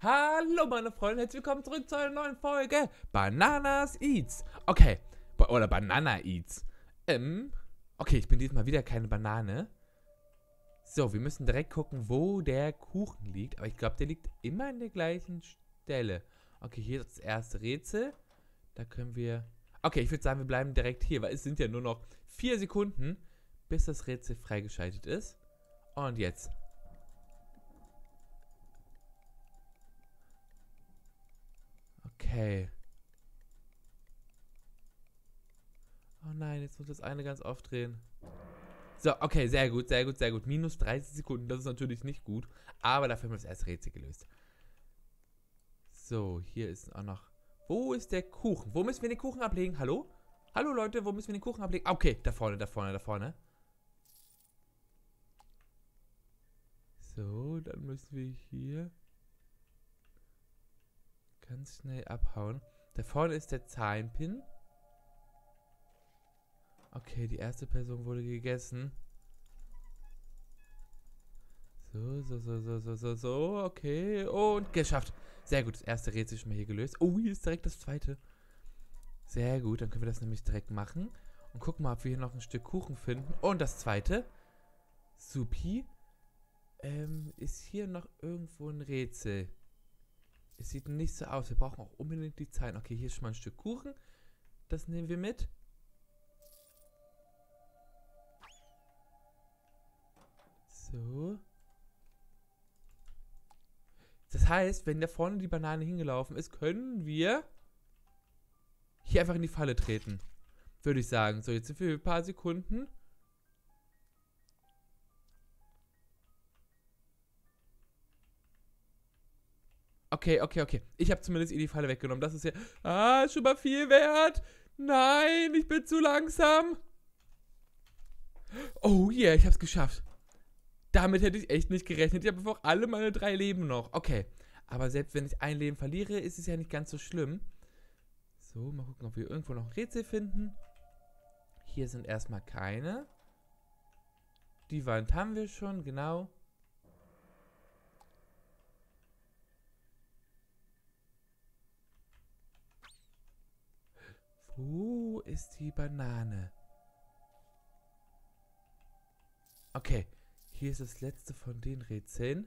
Hallo meine Freunde, herzlich willkommen zurück zu einer neuen Folge Bananas Eats. Okay, oder Banana Eats. Okay, ich bin diesmal wieder keine Banane. So, wir müssen direkt gucken, wo der Kuchen liegt. Aber ich glaube, der liegt immer an der gleichen Stelle. Okay, hier ist das erste Rätsel. Da können wir... Okay, ich würde sagen, wir bleiben direkt hier, weil es sind ja nur noch 4 Sekunden, bis das Rätsel freigeschaltet ist. Und jetzt... Okay. Oh nein, jetzt muss das eine ganz aufdrehen. So, okay, sehr gut, sehr gut, sehr gut. Minus 30 Sekunden, das ist natürlich nicht gut. Aber dafür haben wir das erste Rätsel gelöst. So, hier ist auch noch... Wo ist der Kuchen? Wo müssen wir den Kuchen ablegen? Hallo? Hallo Leute, wo müssen wir den Kuchen ablegen? Okay, da vorne, da vorne, da vorne. So, dann müssen wir hier ganz schnell abhauen. Da vorne ist der Zahlenpin. Okay, die erste Person wurde gegessen. So, okay. Und geschafft. Sehr gut, das erste Rätsel ist schon mal hier gelöst. Oh, hier ist direkt das zweite. Sehr gut, dann können wir das nämlich direkt machen. Und gucken mal, ob wir hier noch ein Stück Kuchen finden. Und das zweite. Supi. Ist hier noch irgendwo ein Rätsel? Es sieht nicht so aus. Wir brauchen auch unbedingt die Zahlen. Okay, hier ist schon mal ein Stück Kuchen. Das nehmen wir mit. So. Das heißt, wenn da vorne die Banane hingelaufen ist, können wir hier einfach in die Falle treten. Würde ich sagen. So, jetzt sind wir ein paar Sekunden. Okay. Ich habe zumindest die Falle weggenommen. Das ist ja... Ah, schon mal viel wert. Nein, ich bin zu langsam. Oh yeah, ich habe es geschafft. Damit hätte ich echt nicht gerechnet. Ich habe einfach alle meine 3 Leben noch. Okay. Aber selbst wenn ich ein Leben verliere, ist es ja nicht ganz so schlimm. So, mal gucken, ob wir irgendwo noch ein Rätsel finden. Hier sind erstmal keine. Die Wand haben wir schon, genau. Wo ist die Banane? Okay, hier ist das letzte von den Rätseln.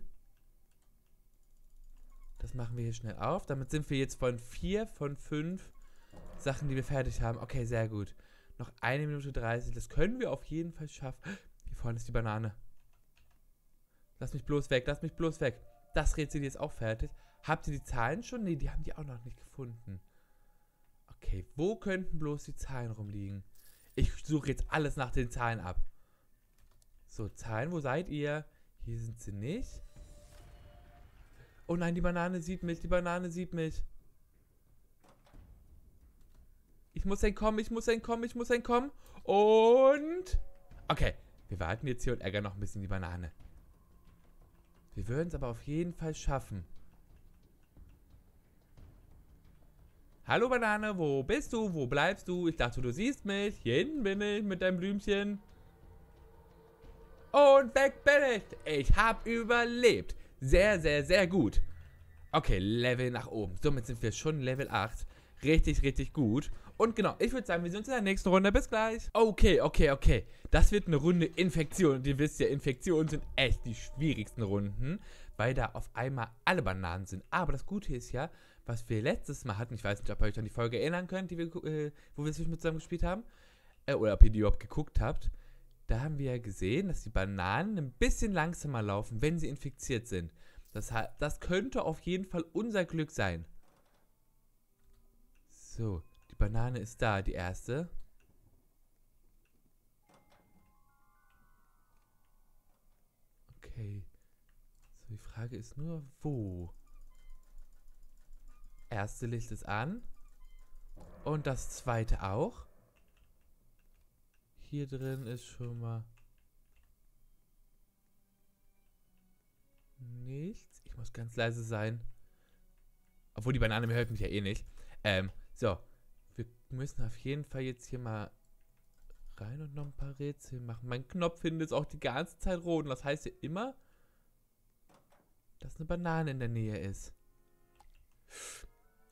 Das machen wir hier schnell auf. Damit sind wir jetzt von 4 von 5 Sachen, die wir fertig haben. Okay, sehr gut. Noch 1 Minute 30. Das können wir auf jeden Fall schaffen. Hier vorne ist die Banane. Lass mich bloß weg, lass mich bloß weg. Das Rätsel hier ist auch fertig. Habt ihr die Zahlen schon? Ne, die haben die auch noch nicht gefunden. Okay, wo könnten bloß die Zahlen rumliegen? Ich suche jetzt alles nach den Zahlen ab. So, Zahlen, wo seid ihr? Hier sind sie nicht. Oh nein, die Banane sieht mich, die Banane sieht mich. Ich muss entkommen, ich muss entkommen, ich muss entkommen. Und... Okay, wir warten jetzt hier und ärgern noch ein bisschen die Banane. Wir würden es aber auf jeden Fall schaffen. Hallo Banane, wo bist du? Wo bleibst du? Ich dachte, du siehst mich. Hier hinten bin ich mit deinem Blümchen. Und weg bin ich. Ich habe überlebt. Sehr, sehr, sehr gut. Okay, Level nach oben. Somit sind wir schon Level 8. Richtig, richtig gut. Und genau, ich würde sagen, wir sehen uns in der nächsten Runde. Bis gleich. Okay. Das wird eine Runde Infektion. Und ihr wisst ja, Infektionen sind echt die schwierigsten Runden, weil da auf einmal alle Bananen sind. Aber das Gute ist ja, was wir letztes Mal hatten, ich weiß nicht, ob ihr euch an die Folge erinnern könnt, die wir, wo wir zwischen zusammen gespielt haben, oder ob ihr die überhaupt geguckt habt. Da haben wir ja gesehen, dass die Bananen ein bisschen langsamer laufen, wenn sie infiziert sind. Das könnte auf jeden Fall unser Glück sein. So, die Banane ist da, die erste. Okay. So, die Frage ist nur, wo? Erste Licht ist an. Und das zweite auch. Hier drin ist schon mal nichts. Ich muss ganz leise sein. Obwohl die Banane mir hört mich ja eh nicht. So. Wir müssen auf jeden Fall jetzt hier mal rein und noch ein paar Rätsel machen. Mein Knopf findet auch die ganze Zeit rot. Und das heißt ja immer, dass eine Banane in der Nähe ist.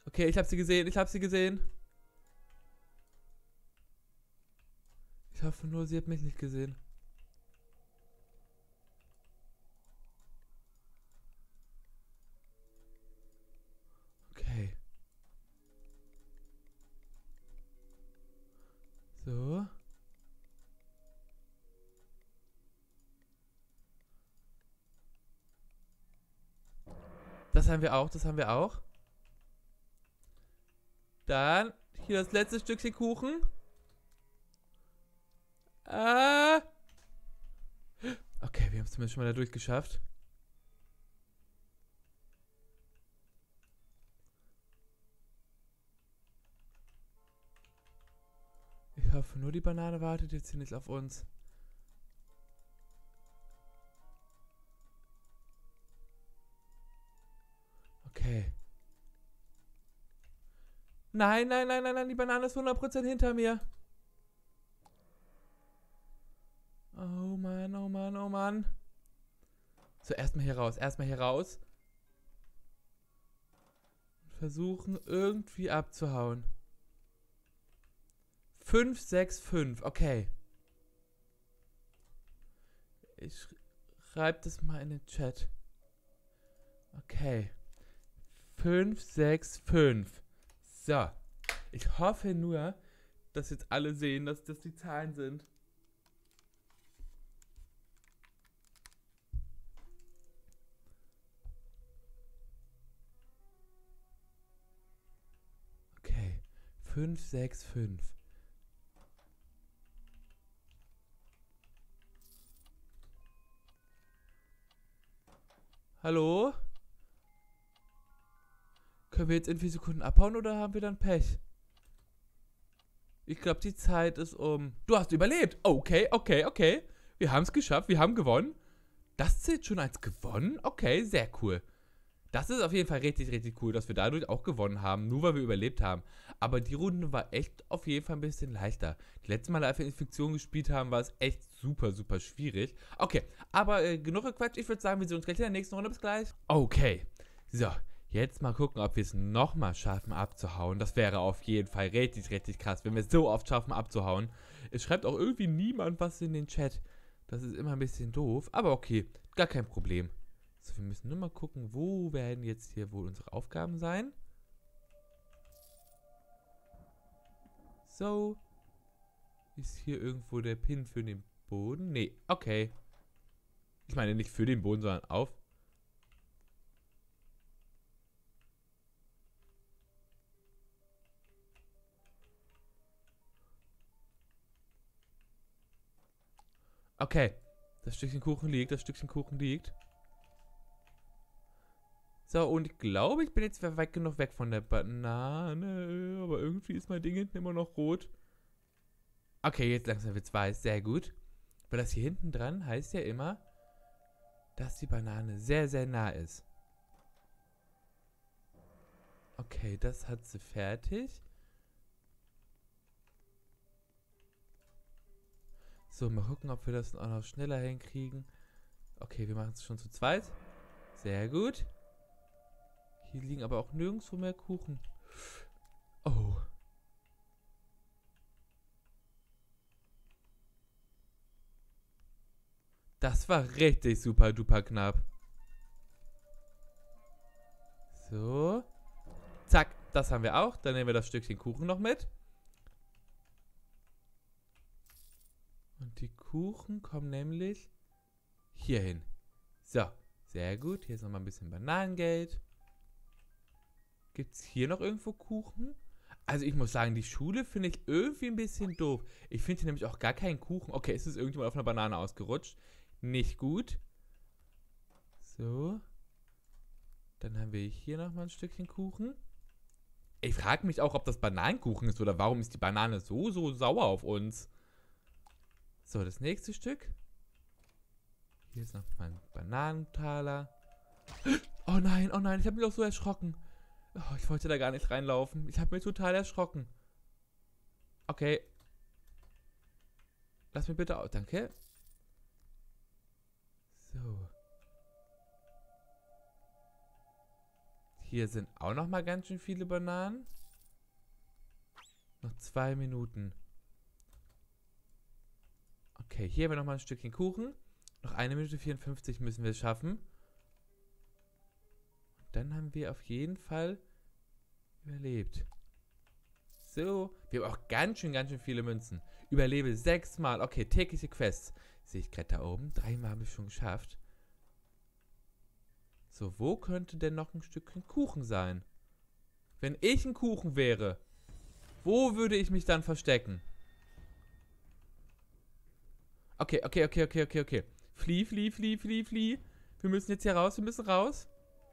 Okay, ich habe sie gesehen. Ich habe sie gesehen. Ich hoffe nur, sie hat mich nicht gesehen. Okay. So. Das haben wir auch, das haben wir auch. Dann hier das letzte Stückchen Kuchen. Ah. Okay, wir haben es zumindest schon mal da durchgeschafft. Ich hoffe nur, die Banane wartet jetzt hier nicht auf uns. Okay. Nein, nein, nein, nein, nein, die Banane ist 100% hinter mir. Oh Mann, oh Mann, oh Mann. So, erstmal hier raus, erstmal hier raus. Versuchen irgendwie abzuhauen. 5, 6, 5, okay. Ich schreibe das mal in den Chat. Okay. 5, 6, 5. So. Ich hoffe nur, dass jetzt alle sehen, dass das die Zahlen sind. Okay. 5, 6, 5. Hallo? Können wir jetzt in 4 Sekunden abhauen oder haben wir dann Pech? Ich glaube, die Zeit ist um. Du hast überlebt. Okay, okay, okay. Wir haben es geschafft. Wir haben gewonnen. Das zählt schon als gewonnen? Okay, sehr cool. Das ist auf jeden Fall richtig, richtig cool, dass wir dadurch auch gewonnen haben, nur weil wir überlebt haben. Aber die Runde war echt auf jeden Fall ein bisschen leichter. Die letzte Mal, als wir Infektion gespielt haben, war es echt super, super schwierig. Okay, aber genug Quatsch. Ich würde sagen, wir sehen uns gleich in der nächsten Runde. Bis gleich. Okay, so. Jetzt mal gucken, ob wir es nochmal schaffen abzuhauen. Das wäre auf jeden Fall richtig, richtig krass, wenn wir es so oft schaffen abzuhauen. Es schreibt auch irgendwie niemand was in den Chat. Das ist immer ein bisschen doof, aber okay, gar kein Problem. So, wir müssen nur mal gucken, wo werden jetzt hier wohl unsere Aufgaben sein. So. Ist hier irgendwo der Pin für den Boden? Nee, okay. Ich meine nicht für den Boden, sondern auf. Okay. Das Stückchen Kuchen liegt, das Stückchen Kuchen liegt. So, und ich glaube, ich bin jetzt weit genug weg von der Banane. Aber irgendwie ist mein Ding hinten immer noch rot. Okay, jetzt langsam wird's weiß. Sehr gut. Weil das hier hinten dran heißt ja immer, dass die Banane sehr, sehr nah ist. Okay, das hat sie fertig. So, mal gucken, ob wir das auch noch schneller hinkriegen. Okay, wir machen es schon zu zweit. Sehr gut. Hier liegen aber auch nirgendwo mehr Kuchen. Oh. Das war richtig super duper knapp. So. Zack, das haben wir auch. Dann nehmen wir das Stückchen Kuchen noch mit. Und die Kuchen kommen nämlich hier hin. So, sehr gut. Hier ist nochmal ein bisschen Bananengeld. Gibt es hier noch irgendwo Kuchen? Also ich muss sagen, die Schule finde ich irgendwie ein bisschen doof. Ich finde hier nämlich auch gar keinen Kuchen. Okay, es ist irgendjemand auf einer Banane ausgerutscht. Nicht gut. So. Dann haben wir hier nochmal ein Stückchen Kuchen. Ich frage mich auch, ob das Bananenkuchen ist oder warum ist die Banane so, so sauer auf uns. So, das nächste Stück. Hier ist noch mein Bananentaler. Oh nein, ich habe mich auch so erschrocken. Oh, ich wollte da gar nicht reinlaufen. Ich habe mich total erschrocken. Okay. Lass mich bitte aus. Danke. So. Hier sind auch noch mal ganz schön viele Bananen. Noch 2 Minuten. Okay, hier haben wir noch mal ein Stückchen Kuchen. Noch 1 Minute 54 müssen wir es schaffen. Und dann haben wir auf jeden Fall überlebt. So, wir haben auch ganz schön viele Münzen. Überlebe 6 Mal. Okay, tägliche Quests. Sehe ich gerade da oben. 3 Mal habe ich schon geschafft. So, wo könnte denn noch ein Stückchen Kuchen sein? Wenn ich ein Kuchen wäre, wo würde ich mich dann verstecken? Okay. Flieh. Wir müssen jetzt hier raus, wir müssen raus.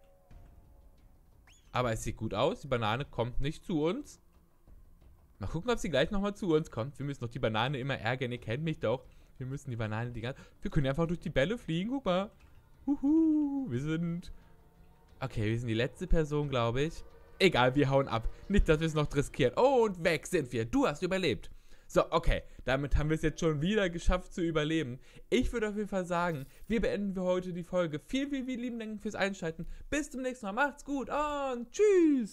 Aber es sieht gut aus. Die Banane kommt nicht zu uns. Mal gucken, ob sie gleich nochmal zu uns kommt. Wir müssen doch die Banane immer ärgern. Ihr kennt mich doch. Wir müssen die Banane die ganze... Wir können einfach durch die Bälle fliegen. Guck mal. Wir sind... Okay, wir sind die letzte Person, glaube ich. Egal, wir hauen ab. Nicht, dass wir es noch riskieren. Oh, und weg sind wir. Du hast überlebt. So, okay. Damit haben wir es jetzt schon wieder geschafft zu überleben. Ich würde auf jeden Fall sagen, wir beenden für heute die Folge. Vielen lieben Dank fürs Einschalten. Bis zum nächsten Mal. Macht's gut und tschüss.